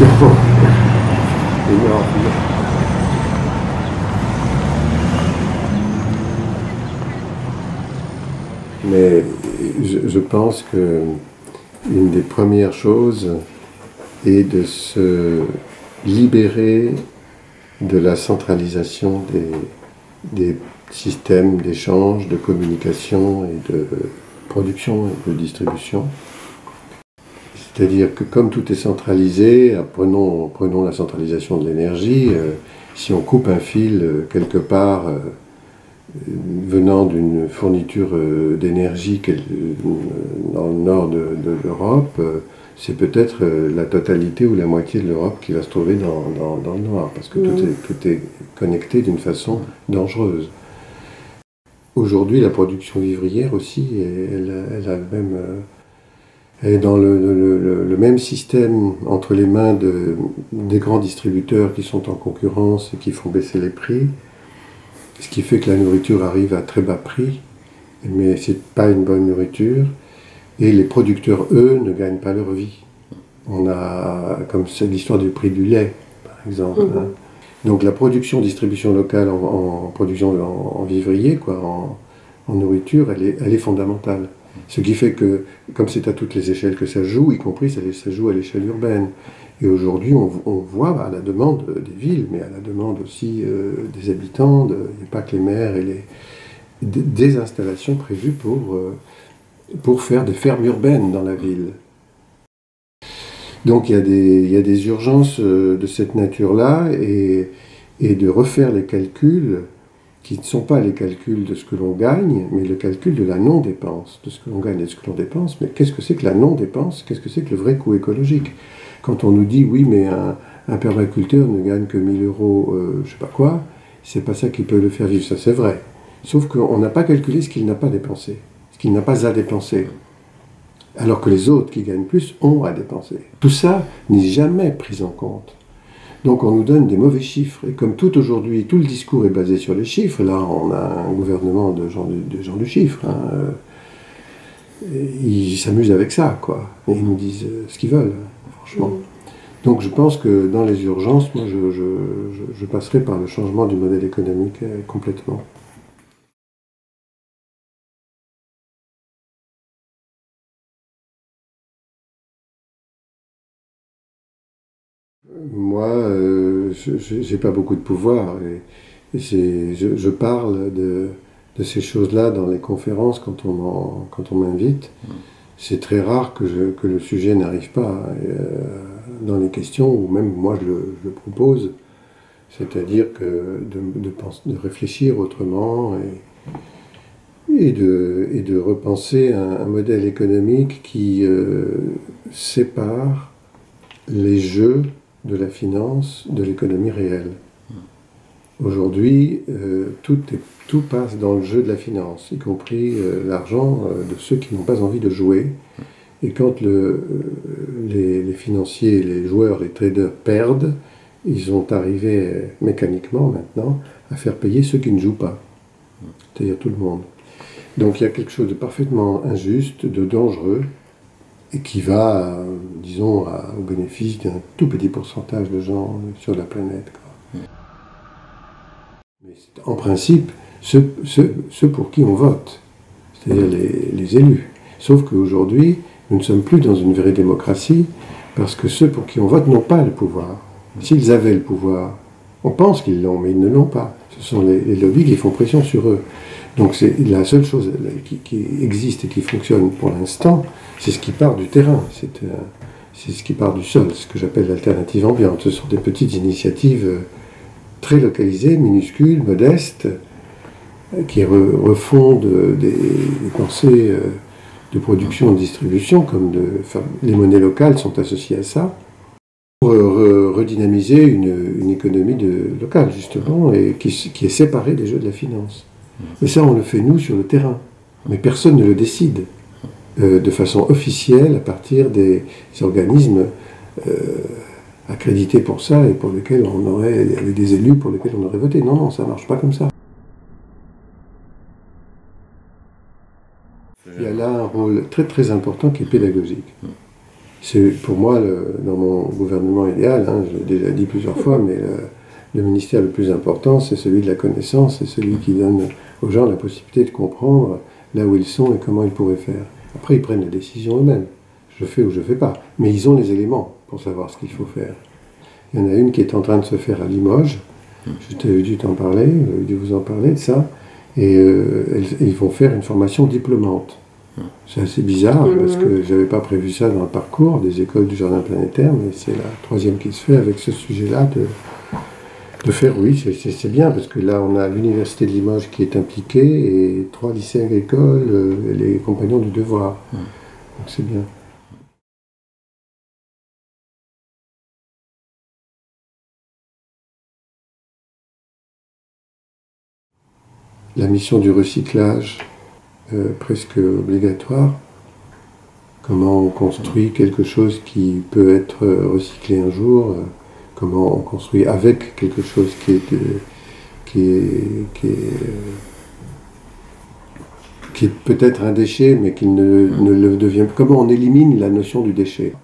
production énorme. Mais je pense que une des premières choses est de se libérer de la centralisation des systèmes d'échange, de communication et de production et de distribution. C'est-à-dire que comme tout est centralisé, prenons la centralisation de l'énergie, si on coupe un fil quelque part venant d'une fourniture d'énergie dans le nord de l'Europe, c'est peut-être la totalité ou la moitié de l'Europe qui va se trouver dans le noir, parce que tout est connecté d'une façon dangereuse. Aujourd'hui, la production vivrière aussi, elle est dans le même système entre les mains des grands distributeurs qui sont en concurrence et qui font baisser les prix, ce qui fait que la nourriture arrive à très bas prix, mais c'est pas une bonne nourriture, et les producteurs, eux, ne gagnent pas leur vie. On a, comme c'est l'histoire du prix du lait, par exemple. Hein. Donc la distribution locale en production en vivrier, en nourriture, elle est fondamentale. Ce qui fait que, comme c'est à toutes les échelles que ça joue, y compris ça joue à l'échelle urbaine. Et aujourd'hui, on voit à la demande des villes, mais à la demande aussi des habitants, il n'y a pas que les maires et des installations prévues pour faire des fermes urbaines dans la ville. Donc il y a des urgences de cette nature-là et de refaire les calculs qui ne sont pas les calculs de ce que l'on gagne, mais le calcul de la non-dépense, de ce que l'on gagne et de ce que l'on dépense. Mais qu'est-ce que c'est que la non-dépense? Qu'est-ce que c'est que le vrai coût écologique? Quand on nous dit, oui, mais un permaculteur ne gagne que 1000 euros, je sais pas quoi, c'est pas ça qui peut le faire vivre, ça c'est vrai. Sauf qu'on n'a pas calculé ce qu'il n'a pas dépensé, ce qu'il n'a pas à dépenser. Alors que les autres qui gagnent plus ont à dépenser. Tout ça n'est jamais pris en compte. Donc on nous donne des mauvais chiffres. Et comme tout aujourd'hui, tout le discours est basé sur les chiffres, là on a un gouvernement de gens du chiffre. Hein, ils s'amusent avec ça, quoi. Et ils nous disent ce qu'ils veulent, franchement. Donc je pense que dans les urgences, moi je passerai par le changement du modèle économique complètement. Moi, j'ai pas beaucoup de pouvoir. Et je parle de ces choses-là dans les conférences quand on m'invite. C'est très rare que le sujet n'arrive pas dans les questions, ou même moi je le propose. C'est-à-dire que de réfléchir autrement et de repenser un modèle économique qui sépare les jeux de la finance de l'économie réelle. Aujourd'hui, tout passe dans le jeu de la finance, y compris l'argent de ceux qui n'ont pas envie de jouer. Et quand les financiers, les joueurs, les traders perdent, ils ont arrivé mécaniquement maintenant à faire payer ceux qui ne jouent pas, c'est-à-dire tout le monde. Donc il y a quelque chose de parfaitement injuste, de dangereux, et qui va, disons, au bénéfice d'un tout petit pourcentage de gens sur la planète. Quoi. Mais c'est en principe ceux pour qui on vote, c'est-à-dire les élus. Sauf qu'aujourd'hui, nous ne sommes plus dans une vraie démocratie, parce que ceux pour qui on vote n'ont pas le pouvoir. S'ils avaient le pouvoir, on pense qu'ils l'ont, mais ils ne l'ont pas. Ce sont les lobbies qui font pression sur eux. Donc c'est la seule chose qui existe et qui fonctionne pour l'instant, c'est ce qui part du terrain, c'est ce qui part du sol, ce que j'appelle l'alternative ambiante. Ce sont des petites initiatives très localisées, minuscules, modestes, qui refondent des pensées de production et de distribution, comme les monnaies locales sont associées à ça, pour redynamiser une économie locale, justement, et qui est séparée des jeux de la finance. Et ça, on le fait, nous, sur le terrain. Mais personne ne le décide de façon officielle à partir des organismes accrédités pour ça et pour lesquels avec des élus pour lesquels on aurait voté. Non, ça ne marche pas comme ça. Il y a là un rôle très très important qui est pédagogique. Pour moi, dans mon gouvernement idéal, hein, je l'ai déjà dit plusieurs fois, mais le ministère le plus important, c'est celui de la connaissance, c'est celui qui donne aux gens la possibilité de comprendre là où ils sont et comment ils pourraient faire. Après, ils prennent la décision eux-mêmes. Je fais ou je ne fais pas. Mais ils ont les éléments pour savoir ce qu'il faut faire. Il y en a une qui est en train de se faire à Limoges. Je t'avais dû t'en parler, j'avais dû vous en parler de ça. Et ils vont faire une formation diplômante. C'est assez bizarre parce que je n'avais pas prévu ça dans le parcours des écoles du jardin planétaire, mais c'est la troisième qui se fait avec ce sujet-là de faire, oui, c'est bien parce que là on a l'université de Limoges qui est impliquée et 3 lycées agricoles, les compagnons du devoir. Donc c'est bien. La mission du recyclage, presque obligatoire. Comment on construit quelque chose qui peut être recyclé un jour, comment on construit avec quelque chose qui est peut-être un déchet, mais qui ne le devient pas. Comment on élimine la notion du déchet.